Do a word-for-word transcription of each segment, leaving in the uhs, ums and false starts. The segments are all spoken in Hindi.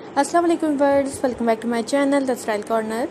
अस्सलाम वालेकुम viewers, welcome back to my channel the style corner.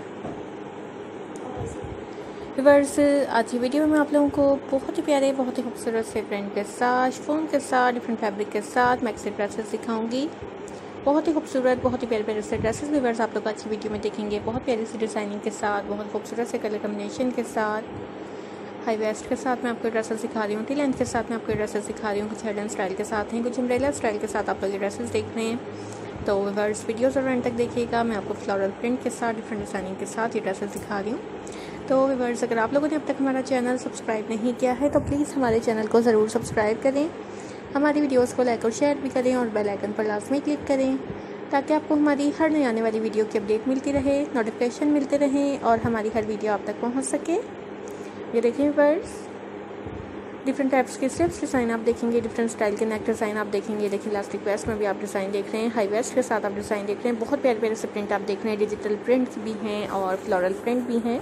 Viewers, आज की वीडियो में मैं आप लोगों को बहुत ही प्यारे, बहुत ही खूबसूरत से प्रिंट के साथ, फोम के साथ, डिफरेंट फैब्रिक के साथ मैक्सी ड्रेसेस दिखाऊंगी। बहुत ही खूबसूरत, बहुत ही प्यारे प्यारे से ड्रेसेस व्यूअर्स आप लोग आज की वीडियो में देखेंगे। बहुत प्यारी सी डिज़ाइनिंग के साथ, बहुत खूबसूरत से कलर कम्बिनेशन के साथ, हाई वेस्ट के साथ मैं आपको ड्रेसेस दिखा रही हूँ। टी लेंथ के साथ मैं आपको ड्रेसेस दिखा रही हूँ। कुछ हेडन स्टाइल के साथ हैं, कुछ अम्ब्रेला स्टाइल के साथ आप लोग ये ड्रेसेस देख रहे हैं। तो व्यूअर्स वीडियो ज़रूर एंड तक देखिएगा। मैं आपको फ्लोरल प्रिंट के साथ, डिफरेंट डिज़ाइनिंग के साथ ये ड्रेसेस दिखा रही हूँ। तो व्यूअर्स, अगर आप लोगों ने अब तक हमारा चैनल सब्सक्राइब नहीं किया है तो प्लीज़ हमारे चैनल को ज़रूर सब्सक्राइब करें, हमारी वीडियोस को लाइक और शेयर भी करें और बेल आइकन पर लाजमी क्लिक करें ताकि आपको हमारी हर नई आने वाली वीडियो की अपडेट मिलती रहे, नोटिफिकेशन मिलते रहें और हमारी हर वीडियो आप तक पहुँच सके। ये देखिए व्यूअर्स, डिफरेंट टाइप्स के स्टेप्स डिज़ाइन आप देखेंगे, डिफरेंट स्टाइल के नेक डिज़ाइन आप देखेंगे। देखिए इलास्टिक वेस्ट में भी आप डिज़ाइन देख रहे हैं, हाई वेस्ट के साथ आप डिज़ाइन देख रहे हैं। बहुत प्यारे प्यारे से प्रिंट आप देख रहे हैं, डिजिटल प्रिंट भी हैं और फ्लोरल प्रिंट भी हैं।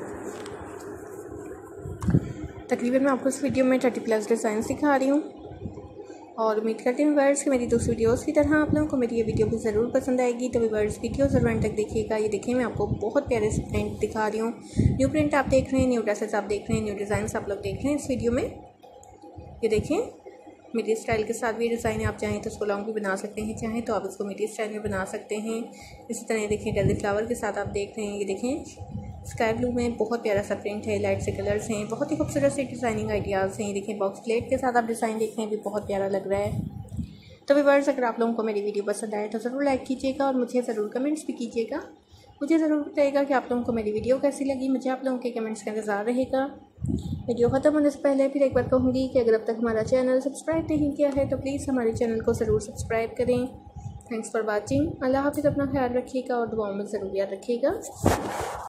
तकरीबन मैं आपको इस वीडियो में थर्टी प्लस डिज़ाइन दिखा रही हूँ और उम्मीद करती हूँ व्यूअर्स कि मेरी दूसरी वीडियोस की तरह आप लोगों को मेरी ये वीडियो भी ज़रूर पसंद आएगी। तो व्यूअर्स वीडियो ज़रूर एंड तक देखिएगा। ये देखिए मैं आपको बहुत प्यारे से प्रिंट दिखा रही हूँ। न्यू प्रिंट आप देख रहे हैं, न्यू ड्रेसेस आप देख रहे हैं, न्यू डिज़ाइन आप लोग देख रहे हैं इस वीडियो में। ये देखें, मेरी स्टाइल के साथ भी डिज़ाइन आप चाहें तो इसको लॉन्ग भी बना सकते हैं, चाहें तो आप इसको मेरी स्टाइल में बना सकते हैं। इसी तरह देखें डेली फ्लावर के साथ आप देख रहे हैं। ये देखें स्काई ब्लू में बहुत प्यारा सा प्रिंट है, लाइट से कलर्स हैं, बहुत ही खूबसूरत से डिज़ाइनिंग आइडियाज़ हैं। ये देखें बॉक्स प्लेट के साथ आप डिज़ाइन देख रहे हैं, भी बहुत प्यारा लग रहा है। तो व्यूअर्स, अगर आप लोगों को मेरी वीडियो पसंद आए तो ज़रूर लाइक कीजिएगा और मुझे ज़रूर कमेंट्स भी कीजिएगा। मुझे ज़रूर बताइएगा कि आप लोगों को मेरी वीडियो कैसी लगी। मुझे आप लोगों के कमेंट्स का इंतज़ार रहेगा। वीडियो ख़त्म होने से पहले फिर एक बार कहूँगी कि अगर अब तक हमारा चैनल सब्सक्राइब नहीं किया है तो प्लीज़ हमारे चैनल को ज़रूर सब्सक्राइब करें। Thanks for watching. अल्लाह हाफिज़। अपना ख्याल रखिएगा और दुआओं में ज़रूर याद रखिएगा।